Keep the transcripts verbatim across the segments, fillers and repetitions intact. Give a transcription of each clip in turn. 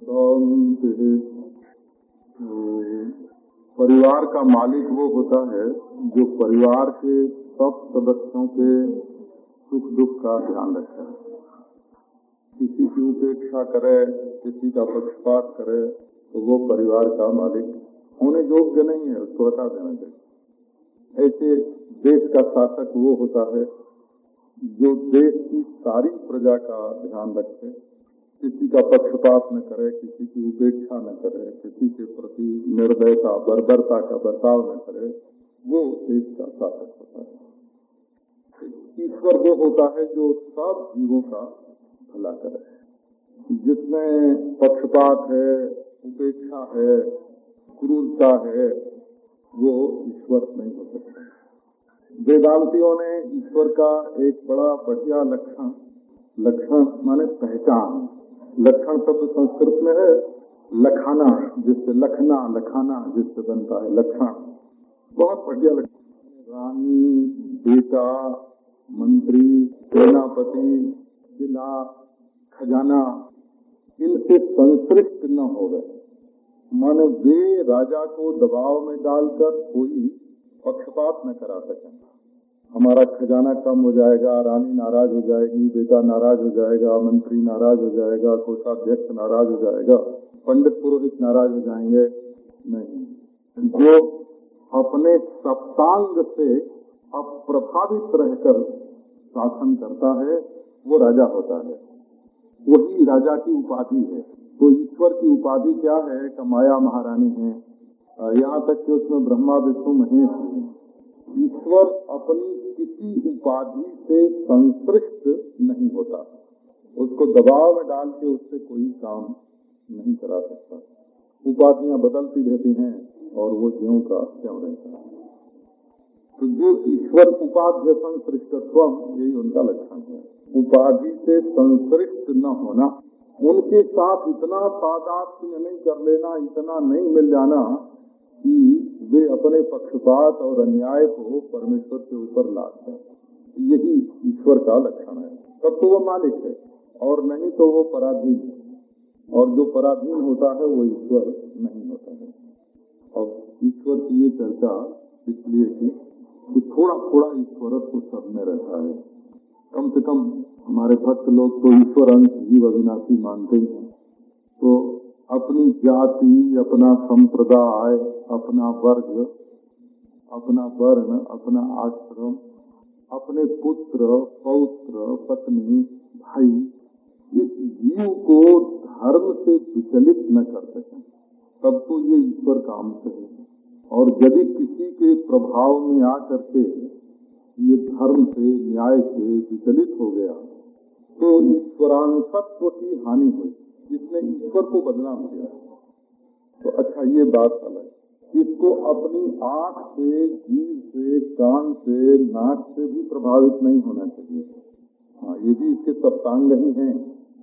शांति। परिवार का मालिक वो होता है जो परिवार के सब सदस्यों के सुख दुख का ध्यान रखता है। किसी की उपेक्षा करे, किसी का पक्षपात करे तो वो परिवार का मालिक होने योग्य नहीं है, उसको हटा देना चाहिए। ऐसे देश का शासक वो होता है जो देश की सारी प्रजा का ध्यान रखे, किसी का पक्षपात न करे, किसी की उपेक्षा न करे, किसी के प्रति निर्दयता बर्बरता का बर्ताव न करे, वो देश का शासक होता है। ईश्वर वो होता है जो सब जीवों का भला करे। जिसमें पक्षपात है, उपेक्षा है, क्रूरता है, वो ईश्वर नहीं हो सकता। वेदांतियों ने ईश्वर का एक बड़ा बढ़िया लक्षण, लक्षण माने पहचान, लक्षण शब्द संस्कृत में है लखाना, जिससे लखना लखाना जिससे बनता है लक्षण, बहुत बढ़िया लक्षण। रानी, बेटा, मंत्री, सेनापति, जिला, खजाना, इनसे संश्लिष्ट न हो गए, माने वे राजा को दबाव में डालकर कोई पक्षपात न करा सकें। हमारा खजाना कम हो जाएगा, रानी नाराज हो जाएगी, बेटा नाराज हो जाएगा, मंत्री नाराज हो जाएगा, कोषाध्यक्ष नाराज हो जाएगा, पंडित पुरोहित नाराज हो जाएंगे, नहीं। जो अपने सप्तांग से अप्रभावित रहकर शासन करता है वो राजा होता है, वही राजा की उपाधि है। तो ईश्वर की उपाधि क्या है कि माया महारानी है, यहाँ तक कि उसमें ब्रह्मा विष्णु महेश है। ईश्वर अपनी किसी उपाधि से संश्लिष्ट नहीं होता, उसको दबाव में डाल के उससे कोई काम नहीं करा सकता। उपाधियां बदलती रहती हैं और वो ज्यों का त्यों रहता है। तो जो ईश्वर उपाध्य संश्लिष्टत्व, यही उनका लक्षण है। उपाधि से संश्लिष्ट न होना, उनके साथ इतना तादात्म्य नहीं कर लेना, इतना नहीं मिल जाना कि वे अपने पक्षपात और अन्याय को परमेश्वर के ऊपर लाते हैं। यही ईश्वर का लक्षण है। तब तो वो मालिक है, और नहीं तो वो पराधीन है, और जो पराधीन होता है वो ईश्वर नहीं होता है। और ईश्वर की ये चर्चा इसलिए की कि थोड़ा थोड़ा ईश्वरत्व सब में रहता है। कम से कम हमारे भक्त लोग तो ईश्वर अंश जीव अविनाशी मानते हैं, तो अपनी जाति, अपना संप्रदाय, अपना वर्ग, अपना वर्ण, अपना आश्रम, अपने पुत्र, पौत्र, पत्नी, भाई, इस जीव को धर्म से विचलित न कर सकें, तब तो ये ईश्वर का अंश है। और यदि किसी के प्रभाव में आकर के ये धर्म से, न्याय से विचलित हो गया तो ईश्वरांशत्व की हानि हुई, जिसने ईश्वर को बदनाम किया। तो अच्छा, ये बात अलग, इसको अपनी आंख से, जीभ से, कान से, नाक से भी प्रभावित नहीं होना चाहिए। हाँ, ये भी इसके सप्तांग ही हैं,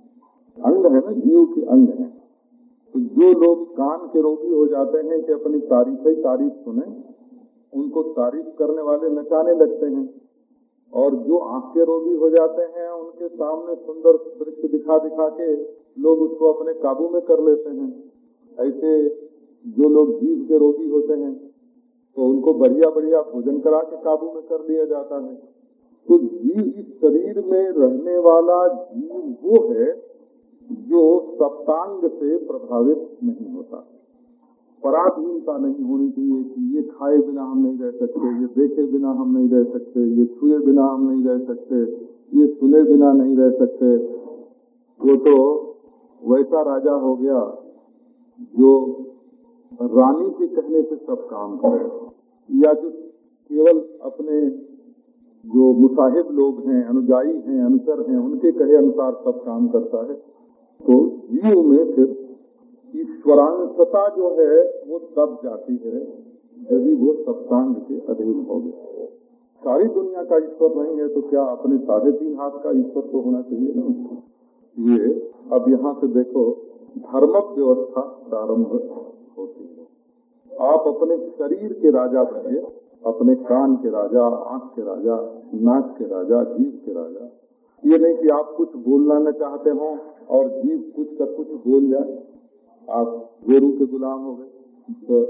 अंग है ना, जीव के अंग हैं। तो जो लोग कान के रोगी हो जाते हैं कि अपनी तारीफ ही तारीफ सुने, उनको तारीफ करने वाले नचाने लगते हैं। और जो आंख के रोगी हो जाते हैं, उनके सामने सुंदर दृश्य दिखा दिखा के लोग उसको अपने काबू में कर लेते हैं। ऐसे जो लोग जीभ के रोगी होते हैं तो उनको बढ़िया बढ़िया भोजन करा के काबू में कर लिया जाता है। तो जीव, इस शरीर में रहने वाला जीव वो है जो सप्तांग से प्रभावित नहीं होता। पराधीनता नहीं होनी चाहिए कि ये खाए बिना हम नहीं रह सकते, ये देखे बिना हम नहीं रह सकते, ये छुए बिना हम नहीं रह सकते, ये सुने बिना नहीं रह सकते। वो तो वैसा राजा हो गया जो रानी के कहने से सब काम करे, या जो केवल अपने जो मुसाहिब लोग हैं, अनुजाई हैं, अनुचर हैं, उनके कहे अनुसार सब काम करता है। तो जीव में फिर ईश्वरांशता जो है वो तब जाती है यदि वो सप्तांग के अधीन हो गए। सारी दुनिया का ईश्वर नहीं है तो क्या अपने साढ़े तीन हाथ का ईश्वर तो होना चाहिए ना। ये अब यहाँ से देखो, धर्म व्यवस्था प्रारंभ होती है। आप अपने शरीर के राजा बनिए, अपने कान के राजा, आँख के राजा, नाक के राजा, जीभ के राजा। ये नहीं कि आप कुछ बोलना न चाहते हो और जीभ कुछ का कुछ बोल जाए, आप गोरू के गुलाम हो गए। तो,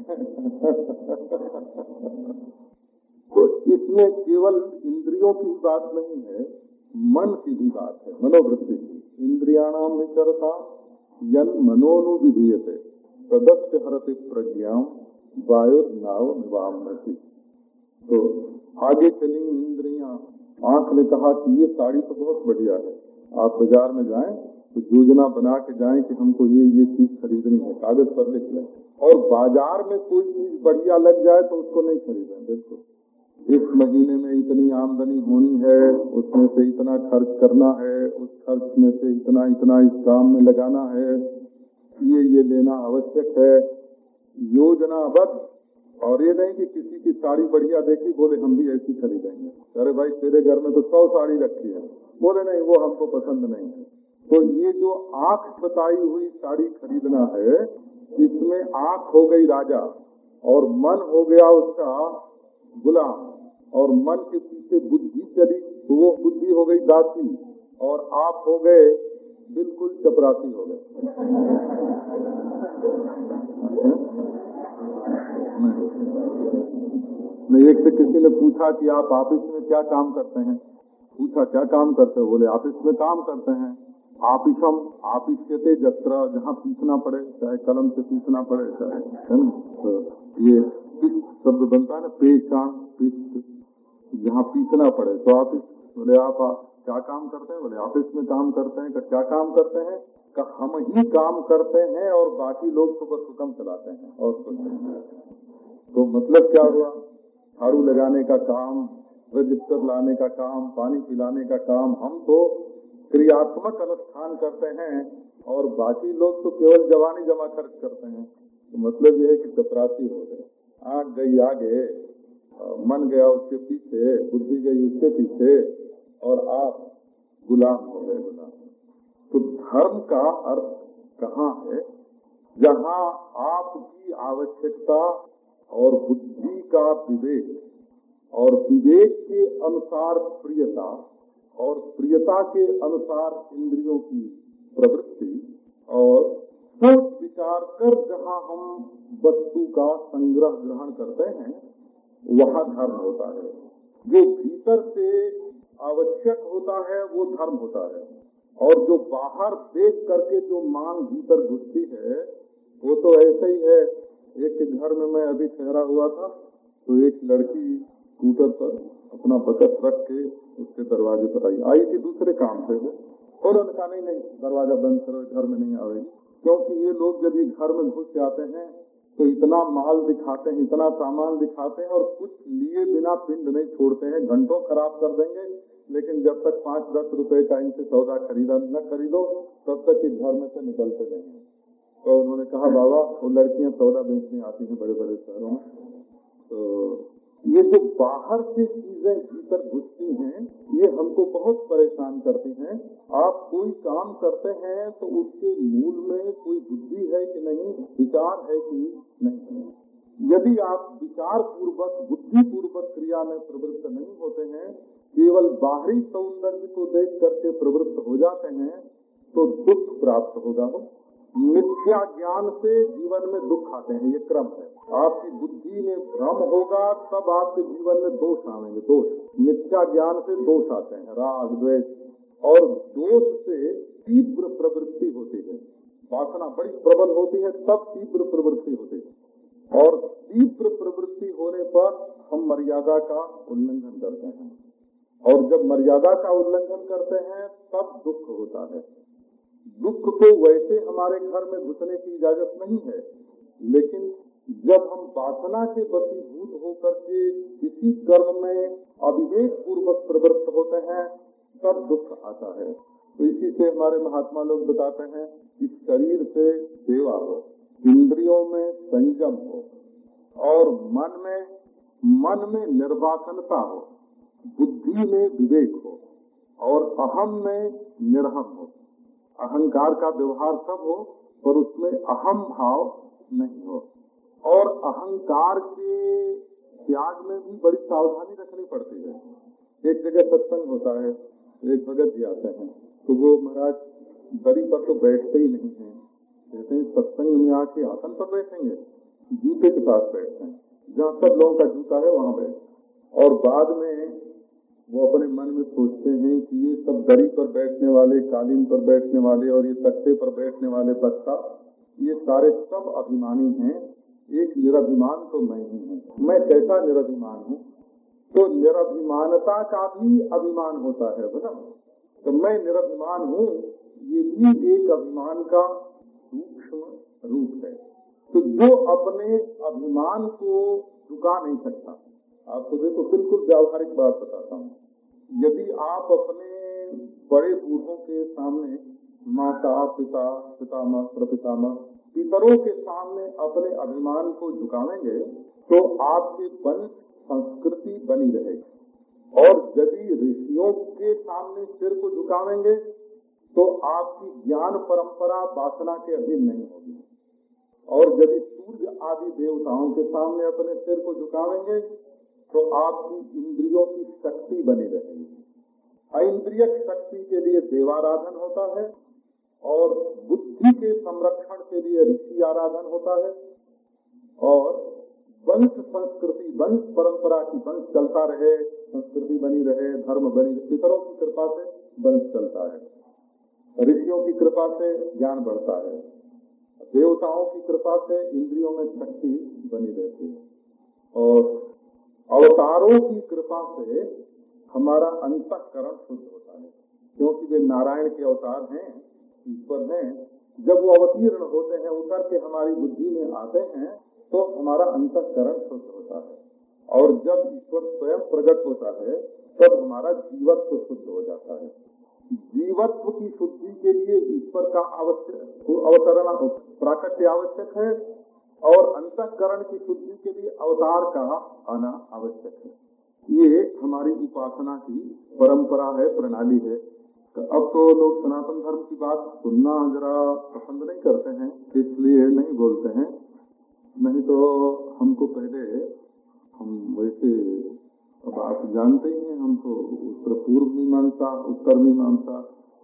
तो इसमें केवल इंद्रियों की बात नहीं है, मन की भी बात है, मनोवृत्ति की। इंद्रियाणाम विचरता यन मनोनुविधीयते तदस्य हरति प्रज्ञाम वायुर्नाव निवाम्यति। तो आगे चली इंद्रियां। आंख ने कहा कि ये साड़ी तो बहुत बढ़िया है, आप बाजार में जाएं तो योजना बना के जाएं कि हमको ये ये चीज खरीदनी है, कागज पर लिख लें, और बाजार में कोई चीज बढ़िया लग जाए तो उसको नहीं खरीदें। बिल्कुल, इस महीने में इतनी आमदनी होनी है, उसमें से इतना खर्च करना है, उस खर्च में से इतना इतना इस काम में लगाना है, ये ये लेना आवश्यक है, योजनाबद्ध। और ये नहीं कि किसी की साड़ी बढ़िया देखी बोले हम भी ऐसी खरीदेंगे। अरे भाई तेरे घर में तो सौ साड़ी रखी है, बोले नहीं वो हमको पसंद नहीं है। तो ये जो आंख बताई हुई साड़ी खरीदना है, इसमें आंख हो गई राजा और मन हो गया उसका गुलाम, और मन के पीछे बुद्धि चली तो वो बुद्धि हो गई दासी, और आप हो गए बिल्कुल चपरासी हो गए। नहीं, एक से किसी ने पूछा कि आप ऑफिस में क्या काम करते हैं, पूछा क्या काम करते हो, बोले ऑफिस में काम करते हैं। ऑफिस हम ऑफिस कहते जत्रा, जहाँ पीसना पड़े, चाहे कलम से पीसना पड़े, चाहे है ना, तो ये शब्द बनता है ना, पेशान पीस, जहाँ पीसना पड़े तो ऑफिस। बोले आप क्या काम करते हैं, बोले ऑफिस में काम करते हैं। क्या काम करते हैं, का हम ही काम करते हैं और बाकी लोग तो बस हुक्म चलाते हैं और कुछ नहीं। तो मतलब क्या हुआ, झाड़ू लगाने का काम, रजिस्टर लाने का काम, पानी पिलाने का काम, हम तो क्रियात्मक अनुष्ठान करते हैं और बाकी लोग तो केवल जवानी जमा खर्च करते हैं। तो मतलब यह है कि चपरासी हो गए, आंख गई आगे, मन गया उसके पीछे, बुद्धि गई उसके पीछे, और आप गुलाम हो गए, गुलाम। तो धर्म का अर्थ कहाँ है, जहाँ आपकी आवश्यकता और बुद्धि का विवेक और विवेक के अनुसार प्रियता और प्रियता के अनुसार इंद्रियों की प्रवृत्ति और सोच विचार कर जहाँ हम वस्तु का संग्रह ग्रहण करते हैं, वहाँ धर्म होता है। जो भीतर से आवश्यक होता है वो धर्म होता है, और जो बाहर देख करके जो मांग भीतर घुसती है वो तो ऐसे ही है। एक के घर में मैं अभी ठहरा हुआ था, तो एक लड़की स्कूटर पर अपना बचत रख के उसके दरवाजे पर आई आई थी दूसरे काम से, और उनका नहीं नहीं दरवाजा बंद करो, घर में नहीं आवेगी। क्योंकि ये लोग जब घर में घुस जाते हैं तो इतना माल दिखाते हैं, इतना सामान दिखाते हैं, और कुछ लिए बिना पिंड नहीं छोड़ते हैं। घंटों खराब कर देंगे, लेकिन जब तक पाँच दस रुपए का इनसे सौदा खरीदा न खरीदो तब तक इस घर में से निकलते नहीं। तो उन्होंने कहा बाबा वो लड़कियां सौदा बेचने आती हैं बड़े बड़े शहरों में, तो ये जो बाहर से चीजें भीतर घुसती हैं ये हमको बहुत परेशान करती हैं। आप कोई काम करते हैं तो उसके मूल में कोई बुद्धि है कि नहीं, विचार है कि नहीं। यदि आप विचार पूर्वक बुद्धि पूर्वक क्रिया में प्रवृत्त नहीं होते हैं, केवल बाहरी सौंदर्य को देख करके प्रवृत्त हो जाते हैं, तो दुख प्राप्त होगा। मिथ्या ज्ञान से जीवन में दुख आते हैं, ये क्रम है। आपकी बुद्धि में भ्रम होगा तब आपके जीवन में दोष आएंगे। दोष, मिथ्या ज्ञान से दोष आते हैं, राग द्वेष, और दोष से तीव्र प्रवृत्ति होती है। वासना बड़ी प्रबल होती है तब तीव्र प्रवृत्ति होती है, और तीव्र प्रवृत्ति होने पर हम मर्यादा का उल्लंघन करते हैं, और जब मर्यादा का उल्लंघन करते हैं तब दुख होता है। दुख को वैसे हमारे घर में घुसने की इजाजत नहीं है, लेकिन जब हम वासना के वशीभूत होकर के किसी कर्म में अविवेक पूर्वक प्रवृत्त होते हैं तब दुख आता है। तो इसी से हमारे महात्मा लोग बताते हैं कि शरीर से सेवा हो, इंद्रियों में संयम हो, और मन में मन में निर्वासनता हो, बुद्धि में विवेक हो, और अहम में निर्हम हो। अहंकार का व्यवहार सब हो पर उसमें अहम भाव नहीं हो, और अहंकार के त्याग में भी बड़ी सावधानी रखनी पड़ती है। एक जगह सत्संग होता है, एक भगत जी आते हैं, तो वो महाराज दरी पर तो बैठते ही नहीं है, कहते हैं सत्संग में आके आसन पर बैठेंगे, जूते के पास बैठते हैं, जहाँ सब लोगों का जूता है वहाँ बैठ, और बाद में वो अपने मन में सोचते हैं कि ये सब दरी पर बैठने वाले, कालीन पर बैठने वाले और ये तख्ते पर बैठने वाले बच्चा, ये सारे सब अभिमानी हैं, एक निराभिमान तो मैं ही हूँ। मैं कैसा निराभिमान हूँ? तो निराभिमानता का भी अभिमान होता है बोला, तो मैं निराभिमान हूँ, ये भी एक अभिमान का सूक्ष्म रूप है। तो जो अपने अभिमान को झुका नहीं सकता, आपको देखो बिल्कुल व्यावहारिक बात बताता हूँ, यदि आप अपने बड़े बूढ़ों के सामने, माता पिता पितामह प्रपितामह पितरों के सामने अपने अभिमान को झुकावेंगे तो आपके वंश संस्कृति बनी रहेगी, और यदि ऋषियों के सामने सिर को झुकावेंगे तो आपकी ज्ञान परंपरा वासना के अधीन नहीं होगी, और यदि सूर्य आदि देवताओं के सामने अपने सिर को झुकावेंगे तो आपकी इंद्रियों की शक्ति बनी रहेगी। इंद्रिय शक्ति के लिए देवाराधन होता है, और बुद्धि के संरक्षण के लिए ऋषि आराधन होता है, और वंश संस्कृति, वंश परंपरा की वंश चलता रहे, संस्कृति बनी रहे, धर्म बनी रहे, पितरों की कृपा से वंश चलता है, ऋषियों की कृपा से ज्ञान बढ़ता है, देवताओं की कृपा से इंद्रियों में शक्ति बनी रहती है, और अवतारों की कृपा से हमारा अंतःकरण शुद्ध होता है, क्योंकि वे नारायण के अवतार हैं, ईश्वर हैं। जब वो अवतीर्ण होते हैं, उतर के हमारी बुद्धि में आते हैं, तो हमारा अंतःकरण शुद्ध होता है, और जब ईश्वर स्वयं प्रकट होता है तब हमारा जीवत्व शुद्ध हो जाता है। जीवत्व की शुद्धि के लिए ईश्वर का आवश्यक अवतरण प्राकट्य आवश्यक है, और अंतःकरण की शुद्धि के लिए अवतार का आना आवश्यक है। ये हमारी उपासना की परंपरा है, प्रणाली है। तो अब तो लोग सनातन धर्म की बात सुनना जरा पसंद नहीं करते हैं, इसलिए नहीं बोलते हैं, नहीं तो हमको पहले, हम वैसे अब आप जानते ही हैं, हमको उत्तर पूर्व मीमांसा, उत्तर मीमांसा,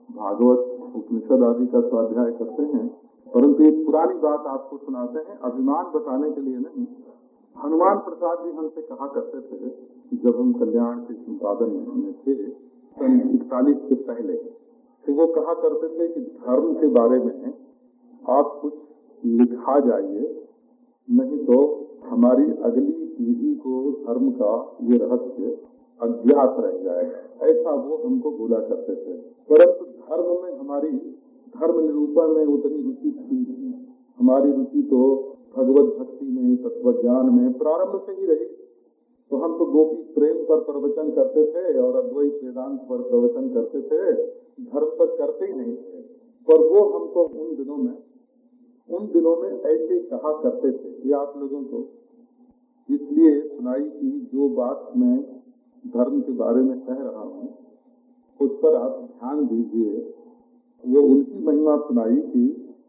भागवत उपनिषद आदि का स्वाध्याय करते हैं, परंतु एक पुरानी बात आपको सुनाते हैं, अभिमान बताने के लिए नहीं। हनुमान प्रसाद जी हमसे कहा करते थे, जब हम कल्याण के संपादन में थे सन इकतालीस से पहले, तो वो कहा करते थे कि धर्म के बारे में आप कुछ लिखा जाइए, नहीं तो हमारी अगली पीढ़ी को धर्म का ये रहस्य अज्ञात रह जाएगा। ऐसा वो हमको बोला करते थे, परंतु धर्म में हमारी धर्म निरूपण में उतनी रुचि थी नहीं। हमारी रुचि तो भगवत भक्ति में, तत्व ज्ञान में प्रारंभ से ही रही। तो हम तो गोपी प्रेम पर प्रवचन करते थे और अद्वैत वेदांत पर प्रवचन करते थे, धर्म पर करते ही नहीं थे। पर वो हमको उन दिनों में उन दिनों में ऐसे कहा करते थे। ये आप लोगों को इसलिए सुनाई कि जो बात मैं धर्म के बारे में कह रहा हूँ उस पर आप ध्यान दीजिए। वो उनकी महिमा सुनाई कि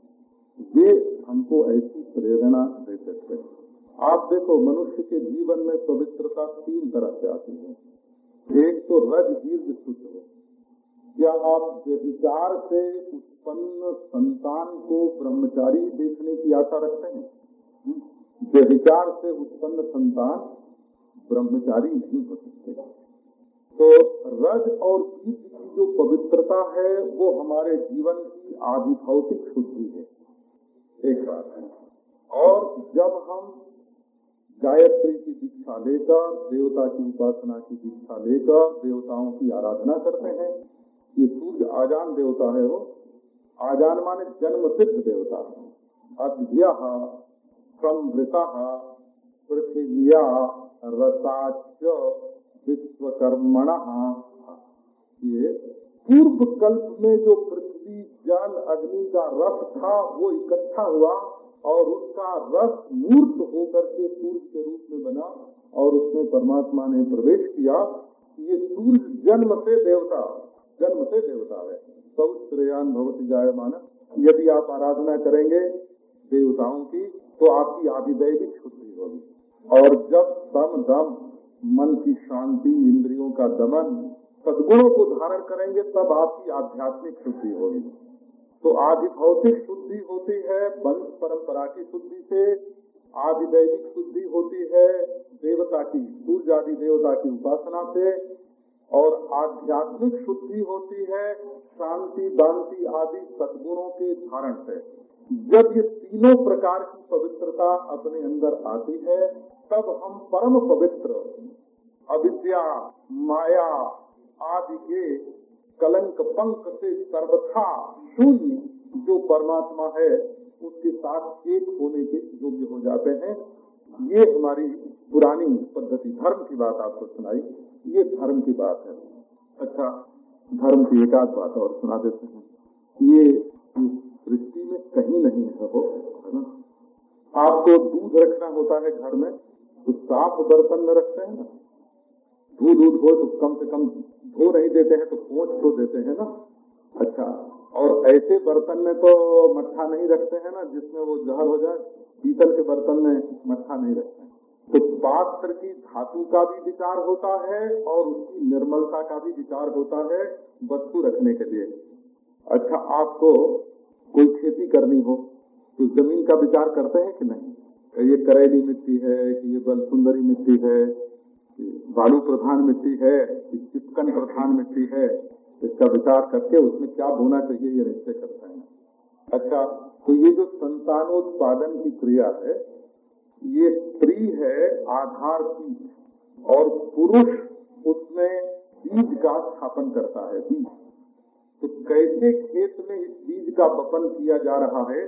वे हमको ऐसी प्रेरणा देते थे। आप देखो, मनुष्य के जीवन में पवित्रता तीन तरह से आती है। एक तो रज दीर्घ शुद्ध है। क्या आप विचार से उत्पन्न संतान को ब्रह्मचारी देखने की आशा रखते हैं? विचार से उत्पन्न संतान ब्रह्मचारी नहीं हो सकते। तो रज और दीर्घ की जो पवित्रता है वो हमारे जीवन की आदि भौतिक शुद्धि है, एक बात है। और जब हम गायत्री की दीक्षा लेकर, देवता की उपासना की दीक्षा लेकर देवताओं की आराधना करते हैं, ये सूर्य आजान देवता है। वो आजान माने जन्म सिद्ध देवता, अद्भ्यः संवृतः पृथिव्या रसाच विश्वकर्मणः। ये पूर्व कल्प में जो पृथ्वी जल अग्नि का रस था वो इकट्ठा हुआ और उसका रस मूर्त होकर के सूर्य के रूप में बना और उसमें परमात्मा ने प्रवेश किया। ये सूर्य जन्म से देवता जन्म से देवता है। सौश्रेयान भवति जायमान। यदि आप आराधना करेंगे देवताओं की तो आपकी आदिदैविक शुद्धि होगी, और जब दम दम मन की शांति, इंद्रियों का दमन, सद्गुणों को धारण करेंगे तब आपकी आध्यात्मिक शुद्धि होगी। तो आदि भौतिक शुद्धि होती है वंश परंपरा की शुद्धि से, आदि दैविक शुद्धि होती है देवता की, सूर्य आदि देवता की उपासना से, और आध्यात्मिक शुद्धि होती है शांति दांति आदि सद्गुणों के धारण से। जब ये तीनों प्रकार की पवित्रता अपने अंदर आती है तब हम परम पवित्र अविद्या माया आदि के कलंक पंक से सर्वथा शून्य जो परमात्मा है उसके साथ एक होने के योग्य हो जाते हैं। ये हमारी पुरानी पद्धति, धर्म की बात आपको सुनाई, ये धर्म की बात है। अच्छा, धर्म की एक आध बात और सुना देते हैं। ये सृष्टि में कहीं नहीं है वो, है ना। आपको दूध रखना होता है घर में तो साफ बर्तन में रखते हैं ना, दूध दूध हो तो कम से कम धो नहीं देते हैं तो पोंछ तो देते हैं ना। अच्छा, और ऐसे बर्तन में तो मट्ठा नहीं रखते हैं ना जिसमें वो जहर हो जाए, पीतल के बर्तन में मट्ठा नहीं रखते हैं। तो पात्र की धातु का भी विचार होता है और उसकी निर्मलता का भी विचार होता है वस्तु रखने के लिए। अच्छा, आपको कोई खेती करनी हो तो जमीन का विचार करते हैं कि नहीं, ये करेली मिट्टी है कि ये बलसुंदरी मिट्टी है, बालू प्रधान मिट्टी है, चिपकन प्रधान मिट्टी है, इसका विचार करके उसमें क्या बोना चाहिए ये निश्चय करते हैं। अच्छा, तो ये जो संतानोत्पादन की क्रिया है ये स्त्री है आधार की, और पुरुष उसमें बीज का स्थापन करता है, बीज। तो कैसे खेत में इस बीज का वपन किया जा रहा है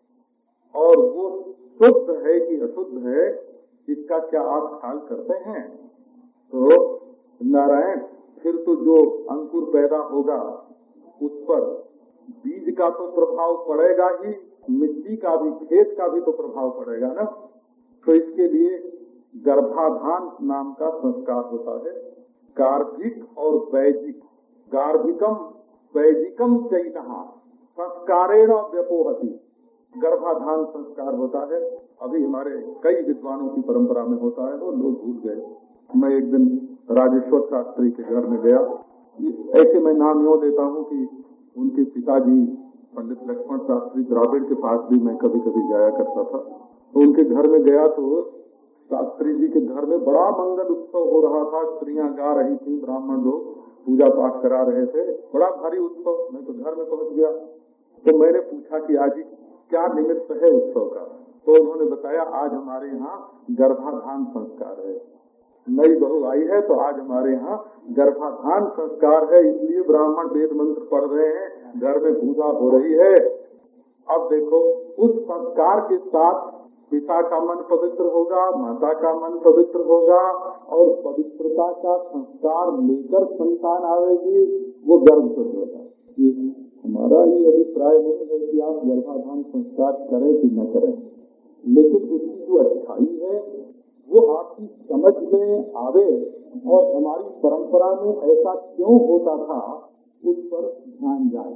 और वो शुद्ध है कि अशुद्ध है इसका क्या आप ख्याल करते हैं? तो नारायण, फिर तो जो अंकुर पैदा होगा उस पर बीज का तो प्रभाव पड़ेगा ही, मिट्टी का भी, खेत का भी तो प्रभाव पड़ेगा ना। तो इसके लिए गर्भाधान नाम का संस्कार होता है, गार्भिक और वैदिक। गार्भिकम वैदिकम चैतहा संस्कारेण व्यपोहति, गर्भाधान संस्कार होता है। अभी हमारे कई विद्वानों की परंपरा में होता है, वो लोग भूल गए। मैं एक दिन राजेश्वर शास्त्री के घर में गया, ऐसे मैं नाम यूँ देता हूँ कि उनके पिताजी पंडित लक्ष्मण शास्त्री द्राविड़ के पास भी मैं कभी कभी जाया करता था। तो उनके घर में गया तो शास्त्री जी के घर में बड़ा मंगल उत्सव हो रहा था, स्त्रियां गा रही थी, ब्राह्मण लोग पूजा पाठ करा रहे थे, बड़ा भारी उत्सव। मैं तो घर में पहुंच गया तो मैंने पूछा कि आज क्या निमित्त है उत्सव का? तो उन्होंने बताया आज हमारे यहाँ गर्भाधान संस्कार है, नई बहू आई है तो आज हमारे यहाँ गर्भाधान संस्कार है, इसलिए ब्राह्मण वेद मंत्र पढ़ रहे हैं, घर में पूजा हो रही है। अब देखो, उस संस्कार के साथ पिता का मन पवित्र होगा, माता का मन पवित्र होगा, और पवित्रता का संस्कार लेकर संतान आवेगी, वो गर्भ शुद्ध होगा। हमारा ये अभिप्राय नहीं है कि आप गर्भाधान संस्कार करें कि न करें, लेकिन उसकी जो अच्छाई है वो आपकी समझ में आवे और हमारी परंपरा में ऐसा क्यों होता था उस पर ध्यान जाए।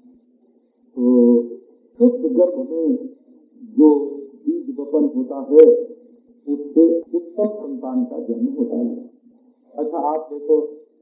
तो शुद्ध गर्भ में जो बीज वपन होता है उससे उत्तम संतान का जन्म होता है। अच्छा, आप देखो,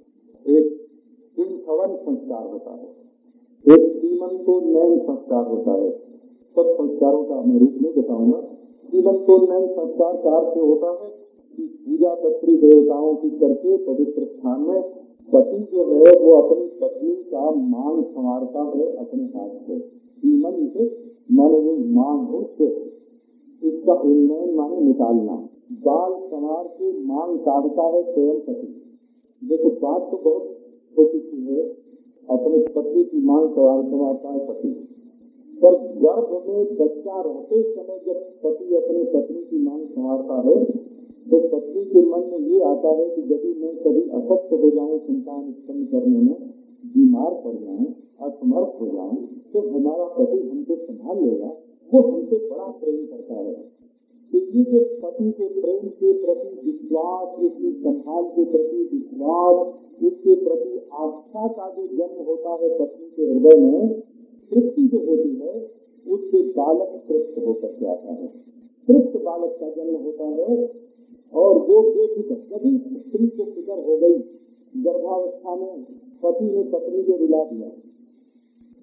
एक इंसवन संस्कार होता है, एक सीमंतोन्नयन संस्कार होता है। सब संस्कारों का मैं रूप नहीं बताऊंगा। सीमंतोन्नयन संस्कार का अर्थ होता है कि पूजा पत्री देवताओं की करके पवित्र स्थान में पति जो है वो अपनी पत्नी का मांग संवारता है अपने हाथ से। सीमंत माने वो मांग हो, इसका उन्नयन माने निकालना। बाल संवार के मांग काटता है स्वयं पति। देखो, बात तो बहुत छोटी सी है, अपने पति की मांग संवारता है पति, पर गर्भ में बच्चा रहते समय जब पति अपने पत्नी की मांग संवारता है तो पत्नी के मन में ये आता है कि यदि मैं कभी असक्त हो जाऊं, संतान उत्पन्न करने में बीमार पड़ जाऊं, असमर्थ हो जाऊं, तो हमारा पति हमको संभाल लेगा, वो हमसे बड़ा प्रेम करता है। इसलिए जो पति के प्रेम के प्रति विश्वास, उसकी संभाल के प्रति विश्वास, उसके प्रति आस्था का जो जन्म होता है पत्नी के हृदय में, तृप्ति जो होती है उससे बालक तृप्त होकर के आता है, तृप्त बालक का जन्म होता है। और वो बेफिक्र, यदि स्त्री को फिक्र हो गई गर्भावस्था में, पति ने पत्नी को रुला दिया,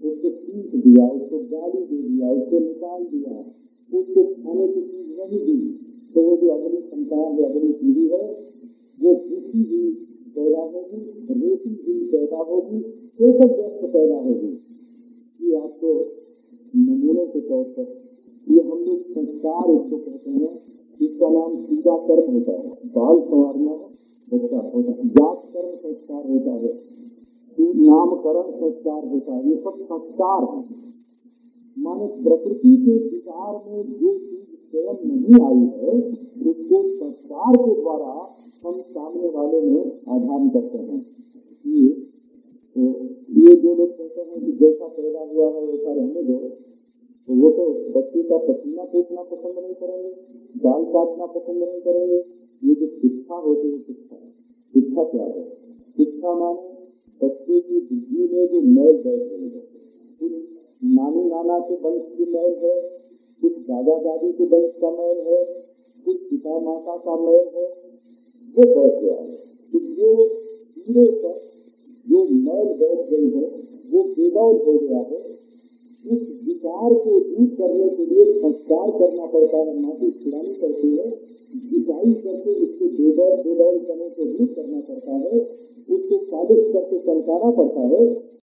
उसको पीट दिया, उसको गाली दे दिया, उसको निकाल दिया, उसको खाने की चीज नहीं दी, तो वो जो अगली संतान है, अगली पीढ़ी है, वो किसी भी पैदा होगी, रेती भी पैदा होगी, एक व्यक्त पैदा होगी। ये आपको नमूने के तौर पर ये हम लोग संस्कार इसको कहते हैं, इसका नाम सीधा कर्म होता है, बाल संवारना बच्चा होता है, जात कर्म संस्कार होता है, नामकरण संस्कार होता है, ये सब संस्कार है। माने प्रकृति के विचार में जो चीज स्वयं नहीं आई है उसको संस्कार के द्वारा हम सामने वाले में आधान करते हैं। ये तो ये जो लोग कहते हैं कि जैसा पैदा हुआ है वैसा रहने दो, तो वो तो बच्चे का पसीना पोछना पसंद नहीं करेंगे, बाल काटना पसंद नहीं करेंगे। ये जो शिक्षा होती है, शिक्षा शिक्षा क्या है? शिक्षा माने बच्चे की बुद्धि में जो मैल बैठ रही है, कुछ नानी नाना के वंश की मैल है, कुछ दादा दादी के वंश का मैल है, कुछ पिता माता का मैल है, वो बैठ गया है। तो जो पूरे पर जो मैल बैठ गई है वो बेदौल हो गया है। उस विकार को दूर करने के लिए संस्कार करना पड़ता है, माटी छुड़ानी पड़ती है, जुताई करके उसको बेदौल बेदौल करने को दूर करना पड़ता है, उसको पालिश करके चमकाना पड़ता है।